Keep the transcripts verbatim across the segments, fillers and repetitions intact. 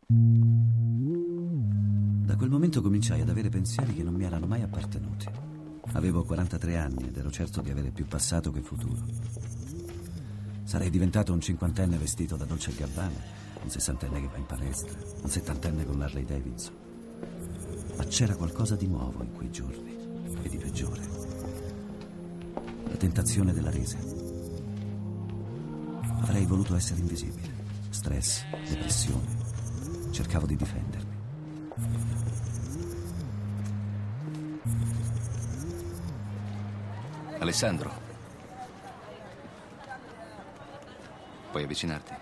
Da quel momento cominciai ad avere pensieri che non mi erano mai appartenuti. Avevo quarantatré anni ed ero certo di avere più passato che futuro. Sarei diventato un cinquantenne vestito da Dolce e Gabbana, un sessantenne che va in palestra, un settantenne con l'Harley Davidson. Ma c'era qualcosa di nuovo in quei giorni e di peggiore. La tentazione della resa. Avrei voluto essere invisibile. Stress, depressione. Cercavo di difendermi. Alessandro, puoi avvicinarti?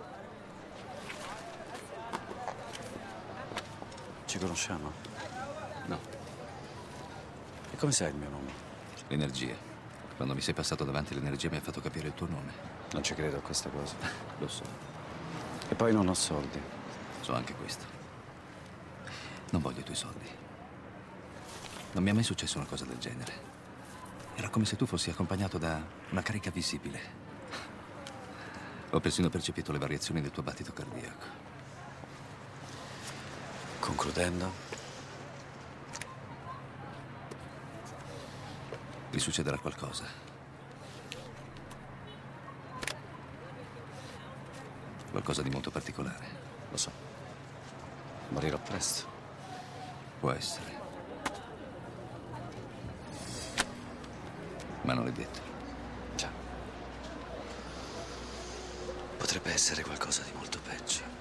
Ci conosciamo? No. E come sai il mio nome? L'energia. Quando mi sei passato davanti, l'energia mi ha fatto capire il tuo nome. Non ci credo a questa cosa. Lo so. E poi non ho soldi. So anche questo. Non voglio i tuoi soldi. Non mi è mai successo una cosa del genere. Era come se tu fossi accompagnato da una carica visibile. Ho persino percepito le variazioni del tuo battito cardiaco. Concludendo? Ti succederà qualcosa. Qualcosa di molto particolare. Lo so. Morirò presto. Può essere. Ma non è detto. Già. Potrebbe essere qualcosa di molto peggio.